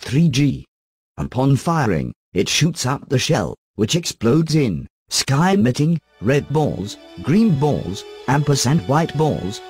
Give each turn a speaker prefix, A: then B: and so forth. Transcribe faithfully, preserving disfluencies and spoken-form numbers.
A: three G. Upon firing, it shoots out the shell, which explodes in sky emitting red balls, green balls, ampersand white balls,